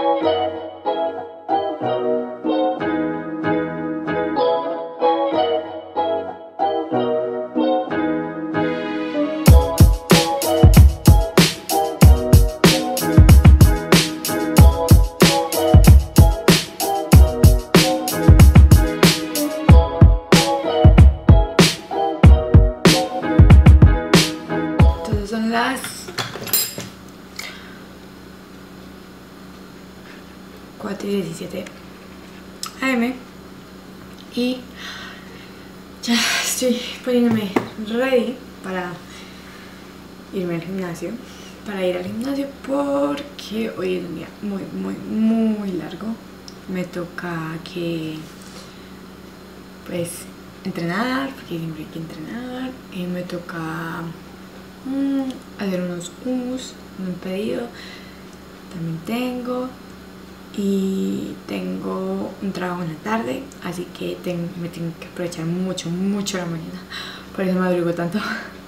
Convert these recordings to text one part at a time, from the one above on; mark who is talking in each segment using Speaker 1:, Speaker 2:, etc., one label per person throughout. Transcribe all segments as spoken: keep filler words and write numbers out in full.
Speaker 1: cuatro y diecisiete a eme y ya estoy poniéndome ready para irme al gimnasio, para ir al gimnasio porque hoy es un día muy muy muy largo. Me toca que pues entrenar, porque siempre hay que entrenar, y me toca mmm, hacer unos hummus, un pedido también tengo, y tengo un trabajo en la tarde, así que tengo, me tengo que aprovechar mucho, mucho la mañana, por eso me madrugo tanto.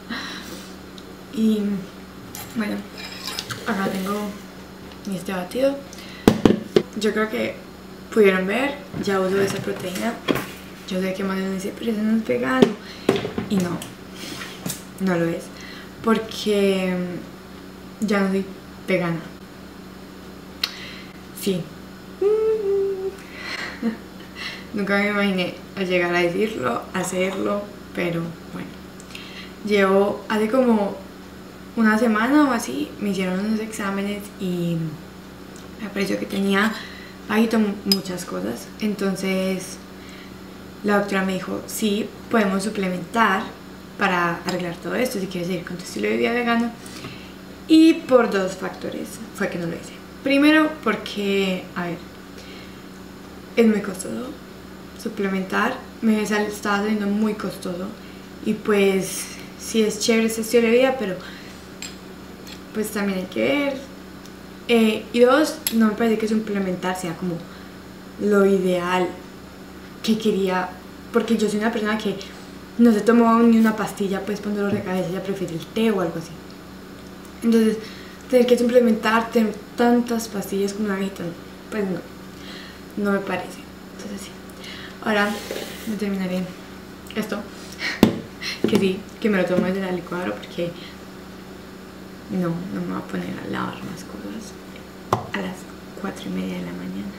Speaker 1: Y bueno, acá tengo este batido. Yo creo que pudieron ver, ya uso esa proteína. Yo sé que más uno dice, pero eso no es vegano, y no, no lo es, porque ya no soy vegana. Sí. Nunca me imaginé a llegar a decirlo, hacerlo, pero bueno. Llevo hace como una semana o así, me hicieron unos exámenes y me pareció que tenía bajito muchas cosas. Entonces la doctora me dijo, sí, podemos suplementar para arreglar todo esto si quieres seguir con tu estilo de vida vegano. Y por dos factores fue que no lo hice. Primero porque, a ver, es muy costoso suplementar, me estaba saliendo muy costoso, y pues sí es chévere ese estilo de vida, pero pues también hay que ver. Eh, y dos, no me parece que suplementar sea como lo ideal que quería, porque yo soy una persona que no se tomó ni una pastilla pues cuando lo recabeza, ella prefiere el té o algo así. Entonces tener que suplementar, tener tantas pastillas como una viejita, pues no, no me parece. Entonces sí, ahora me terminaré esto, que sí, que me lo tomo desde la licuadora, porque no, no me voy a poner a lavar más cosas a las cuatro y media de la mañana.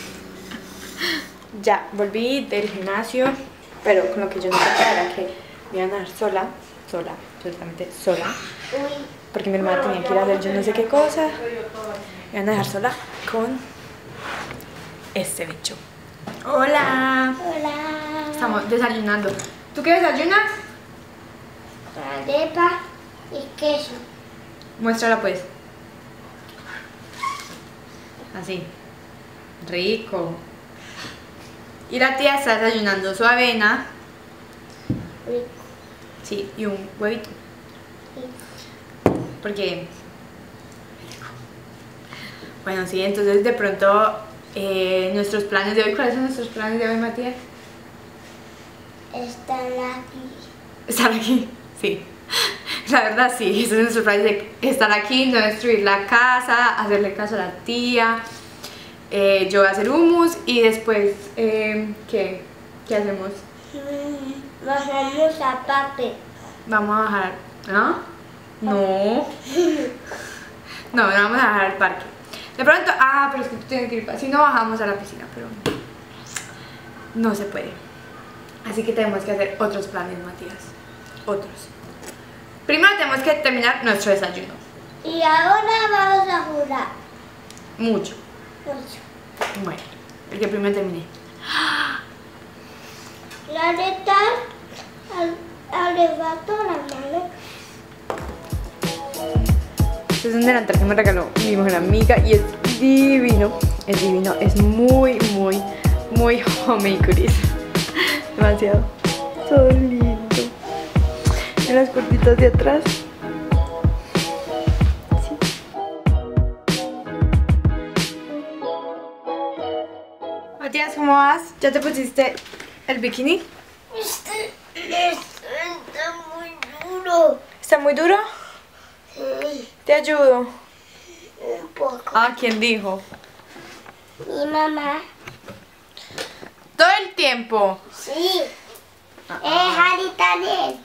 Speaker 1: Ya volví del gimnasio, pero con lo que yo no sabía era que me iban a dejar sola, sola, absolutamente sola, porque mi hermana tenía que ir a hacer yo no sé qué cosa. Me iban a dejar sola con este bicho. Hola.
Speaker 2: Hola.
Speaker 1: Estamos desayunando. ¿Tú qué desayunas?
Speaker 2: Arepa y queso.
Speaker 1: Muéstrala pues. Así. Rico. Y la tía está desayunando su avena.
Speaker 2: Rico.
Speaker 1: Sí, y un huevito.
Speaker 2: Rico.
Speaker 1: Porque... Bueno, sí, entonces de pronto eh, nuestros planes de hoy. ¿Cuáles son nuestros planes de hoy, Matías?
Speaker 2: Estar aquí.
Speaker 1: Estar aquí, sí. La verdad sí, eso es nuestro plan de estar aquí, no destruir la casa, hacerle caso a la tía. Eh, yo voy a hacer hummus y después, eh, ¿qué? ¿Qué hacemos?
Speaker 2: Bajamos a papi.
Speaker 1: Vamos a bajar, ¿no? No. No, no vamos a bajar al parque. De pronto, ah, pero es que tú tienes que ir, si no bajamos a la piscina, pero no se puede. Así que tenemos que hacer otros planes, Matías. Otros. Primero tenemos que terminar nuestro desayuno.
Speaker 2: Y ahora vamos a jugar.
Speaker 1: Mucho.
Speaker 2: Mucho.
Speaker 1: Bueno, porque primero terminé.
Speaker 2: La neta, al levanto la mano.
Speaker 1: Este es un delantal que me regaló mi mejor amiga y es divino. Es divino, es muy, muy, muy homemade. Demasiado. Todo lindo. En las cortitas de atrás. Sí. Matías, ¿cómo vas? ¿Ya te pusiste el bikini?
Speaker 2: Este, este está muy duro.
Speaker 1: ¿Está muy duro?
Speaker 2: Sí,
Speaker 1: Te ayudo.
Speaker 2: un poco.
Speaker 1: Ah, ¿quién dijo?
Speaker 2: Mi mamá.
Speaker 1: Todo el tiempo.
Speaker 2: Sí. Es Harry también.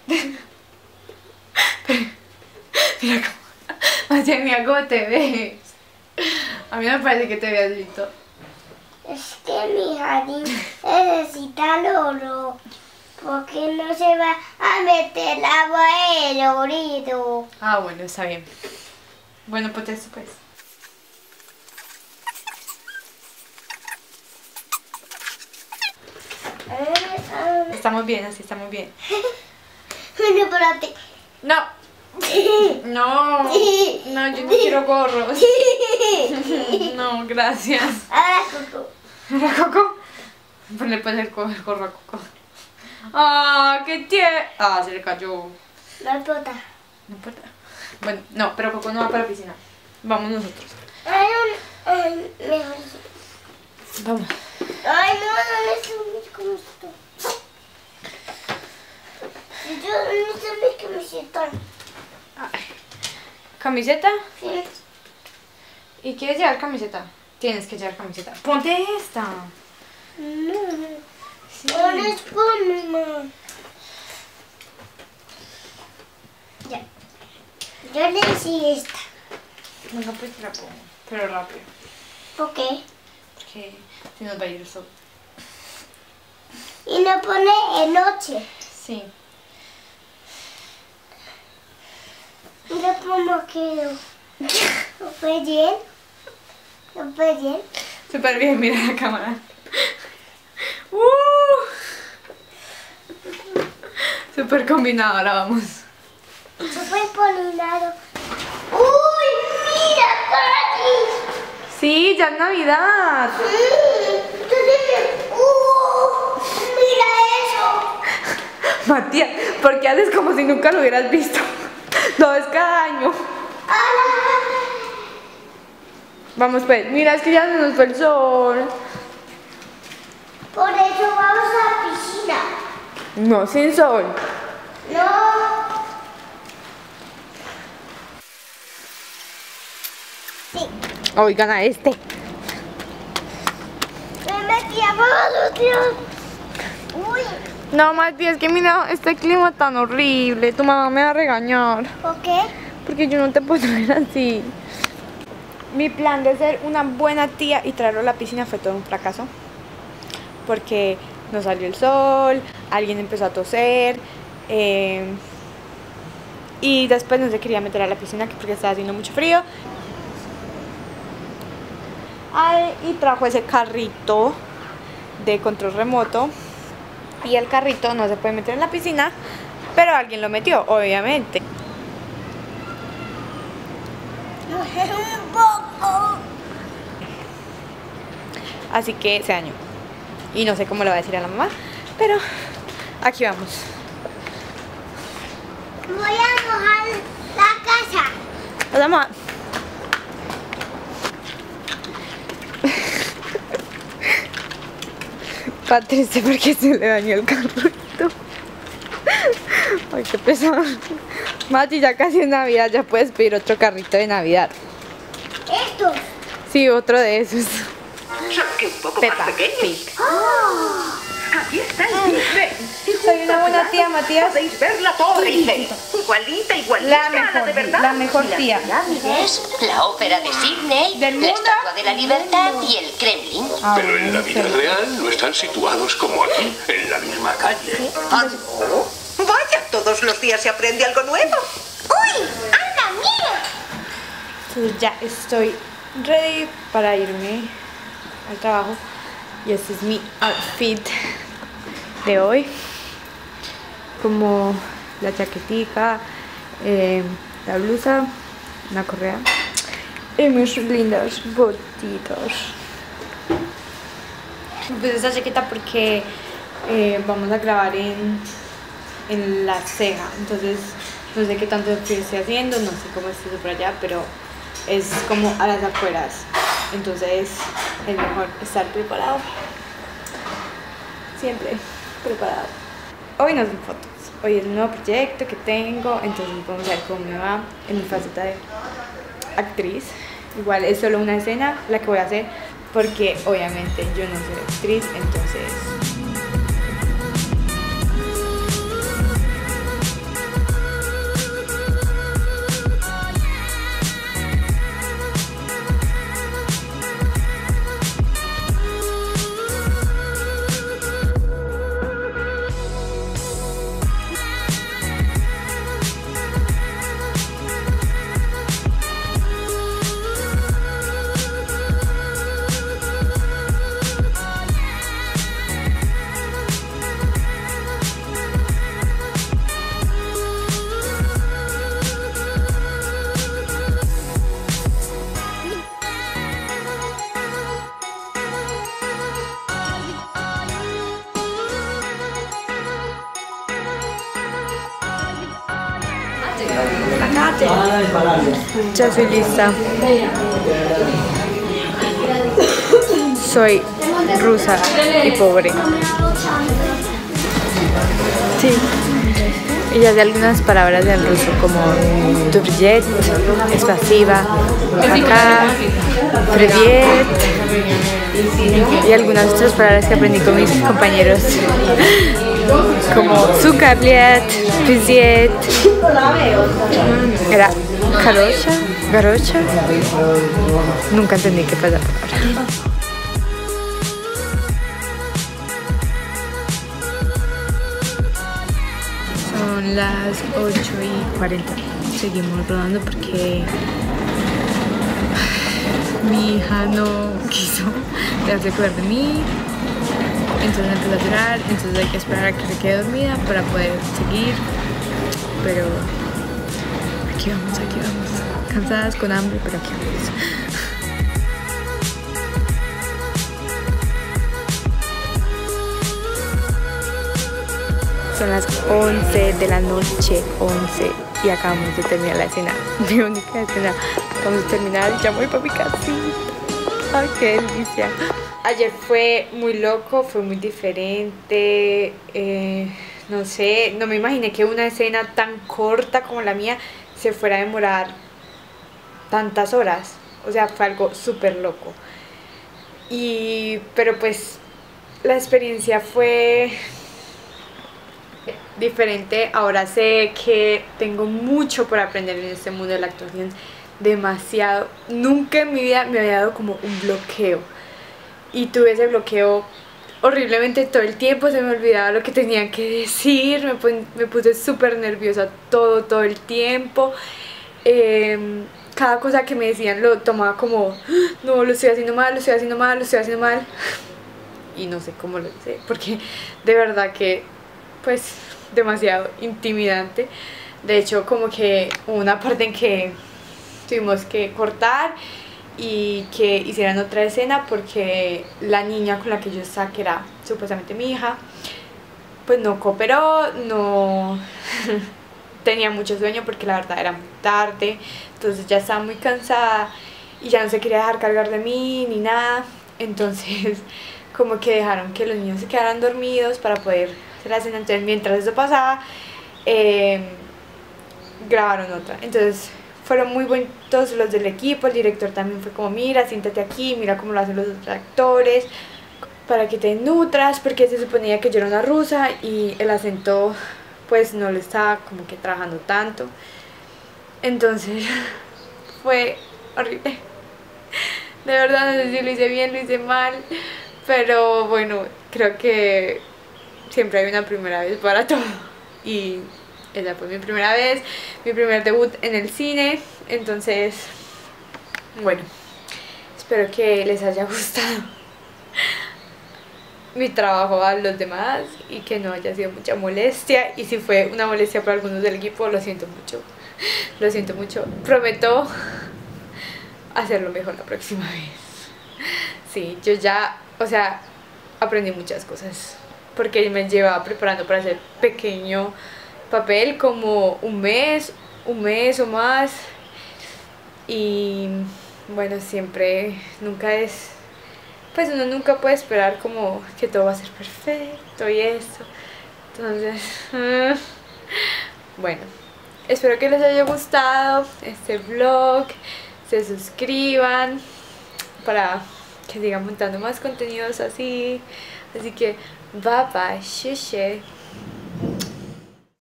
Speaker 1: Mira cómo... Oye, mira cómo te ves. A mí no me parece que te veas lindo.
Speaker 2: Es que mi Harry necesita loro. Porque no se va a meter agua en el oído.
Speaker 1: Ah, bueno, está bien. Bueno, pues eso pues. Estamos bien, así estamos bien.
Speaker 2: No, espérate.
Speaker 1: No. No. No, yo no quiero gorros. No, gracias.
Speaker 2: Ahora Coco.
Speaker 1: ¿Era Coco? Pues le puedes el gorro a Coco. Ah, qué tierno. Ah, se le cayó.
Speaker 2: No importa.
Speaker 1: No importa. Bueno, no, pero Coco no va para la piscina. Vamos nosotros.
Speaker 2: Ay, no, ay, mejor.
Speaker 1: Vamos.
Speaker 2: Ay, no, no necesito cómo estoy. Yo no sé mi camiseta.
Speaker 1: ¿Camiseta?
Speaker 2: Sí.
Speaker 1: ¿Y quieres llevar camiseta? Tienes que llevar camiseta. Ponte esta.
Speaker 2: No.
Speaker 1: Sí.
Speaker 2: ¿Dónde es por mi mamá? Ya. Yo le decía esta.
Speaker 1: Venga, pues te la pongo. Pero rápido.
Speaker 2: ¿Por qué?
Speaker 1: Porque si nos va a ir el sol.
Speaker 2: Y no pone en noche.
Speaker 1: Sí.
Speaker 2: Mira cómo quedó. ¿Lo fue bien? ¿Lo fue bien?
Speaker 1: Súper bien, mira la cámara. Uh. Súper combinado, ahora vamos.
Speaker 2: Súper polinado. ¡Uy! ¡Mira, Cari!
Speaker 1: Sí, ya es Navidad.
Speaker 2: ¡Uh! ¡Mira eso!
Speaker 1: Matías, ¿por qué haces como si nunca lo hubieras visto? No, es cada año. Vamos pues, mira, es que ya se nos fue el sol.
Speaker 2: Por eso vamos a la piscina.
Speaker 1: No, sin sol.
Speaker 2: No. Sí.
Speaker 1: Oigan a este.
Speaker 2: Me metí abajo, Dios. Uy.
Speaker 1: No, Matías, es que mira este clima tan horrible. Tu mamá me va a regañar.
Speaker 2: ¿Por qué?
Speaker 1: Porque yo no te puedo ver así. Mi plan de ser una buena tía y traerlo a la piscina fue todo un fracaso. Porque no salió el sol, alguien empezó a toser. Eh, y después no se quería meter a la piscina porque estaba haciendo mucho frío. Ay, y trajo ese carrito de control remoto. Y el carrito no se puede meter en la piscina, pero alguien lo metió, obviamente.
Speaker 2: Un poco.
Speaker 1: Así que se dañó. Y no sé cómo le va a decir a la mamá, pero aquí vamos.
Speaker 2: Voy a mojar la casa.
Speaker 1: Vamos a... Patricia, porque se le dañó el carrito. Ay, qué pesado. Mati, ya casi es Navidad, ya puedes pedir otro carrito de Navidad.
Speaker 2: Esto.
Speaker 1: Sí, otro de esos.
Speaker 3: Solo que un poco
Speaker 1: Peppa
Speaker 3: más pequeño.
Speaker 1: Pig.
Speaker 2: Oh.
Speaker 3: Aquí está el Disney.
Speaker 1: Soy una buena tía, Matías.
Speaker 3: Podéis ver la torre Eiffel. Igualita, igualita.
Speaker 1: La mejor,
Speaker 3: de verdad.
Speaker 1: la mejor
Speaker 3: Y
Speaker 1: tía.
Speaker 3: las pirámides.
Speaker 4: La ópera de Sydney,
Speaker 1: ¿Del
Speaker 4: la
Speaker 1: mundo?
Speaker 4: Estatua de la Libertad y el Kremlin.
Speaker 1: Ah,
Speaker 5: Pero en la
Speaker 1: bueno,
Speaker 5: vida
Speaker 1: sí.
Speaker 5: real no están situados como aquí, en la misma calle.
Speaker 3: Ah, no. Vaya, todos los días se aprende algo nuevo.
Speaker 2: Uy, anda, mira.
Speaker 1: Entonces ya estoy ready para irme al trabajo. Y este es mi outfit de hoy. Como la chaquetica, eh, la blusa, una correa y mis lindas botitas. Pues esta chaqueta porque eh, vamos a grabar en, en la ceja. Entonces no sé qué tanto frío estoy haciendo, no sé cómo esté por allá, pero es como a las afueras. Entonces es mejor estar preparado. Siempre preparado. Hoy no son fotos. Hoy es un nuevo proyecto que tengo. Entonces vamos a ver cómo me va en mi faceta de actriz. Igual es solo una escena la que voy a hacer. porque obviamente yo no soy actriz, entonces... Ya soy lista. Soy rusa y pobre. Sí. Y ya de algunas palabras del ruso como Dobryet, Spasiba, acá, Привет y algunas otras palabras que aprendí con mis compañeros como Zukabliet, Piziet, era Karocha, Garocha, nunca entendí qué pasa. Son las ocho y cuarenta, seguimos rodando porque mi hija no quiso dejarse cuidar de mí, entonces empezó a llorar, entonces hay que esperar a que se quede dormida para poder seguir, pero aquí vamos, aquí vamos, cansadas, con hambre, pero aquí vamos. Son las once de la noche, once, y acabamos de terminar la escena, mi única escena. Acabamos de terminar, ya voy para mi casita. Ay, qué delicia. Ayer fue muy loco, fue muy diferente, eh, no sé, no me imaginé que una escena tan corta como la mía se fuera a demorar tantas horas. O sea, fue algo súper loco. Y, pero pues, la experiencia fue diferente. Ahora sé que tengo mucho por aprender en este mundo de la actuación, demasiado. Nunca en mi vida me había dado como un bloqueo, y tuve ese bloqueo horriblemente todo el tiempo. Se me olvidaba lo que tenía que decir, me, me puse súper nerviosa todo, todo el tiempo. Eh, cada cosa que me decían lo tomaba como, no, lo estoy haciendo mal, lo estoy haciendo mal, lo estoy haciendo mal. Y no sé cómo lo hice, porque de verdad que, pues, demasiado intimidante. De hecho, como que hubo una parte en que tuvimos que cortar y que hicieran otra escena porque la niña con la que yo estaba, que era supuestamente mi hija, pues no cooperó, no tenía mucho sueño porque la verdad era muy tarde, entonces ya estaba muy cansada y ya no se quería dejar cargar de mí ni nada. Entonces como que dejaron que los niños se quedaran dormidos para poder hacer la escena. Entonces mientras eso pasaba, eh, grabaron otra. Entonces fueron muy bonitos los del equipo, el director también fue como, mira, siéntate aquí, mira cómo lo hacen los otros actores, para que te nutras, porque se suponía que yo era una rusa y el acento pues no lo estaba como que trabajando tanto. Entonces fue horrible. De verdad no sé si lo hice bien, lo hice mal, pero bueno, creo que siempre hay una primera vez para todo. Y esa fue mi primera vez, mi primer debut en el cine. Entonces, bueno, espero que les haya gustado mi trabajo a los demás y que no haya sido mucha molestia. Y si fue una molestia para algunos del equipo, lo siento mucho. Lo siento mucho. Prometo hacerlo mejor la próxima vez. Sí, yo ya, o sea, aprendí muchas cosas porque me llevaba preparando para hacer pequeño papel como un mes, un mes o más. Y bueno, siempre, nunca es, pues uno nunca puede esperar como que todo va a ser perfecto y eso. Entonces, uh, bueno, espero que les haya gustado este vlog, se suscriban para que siga montando más contenidos así. Así que bye bye, xie xie.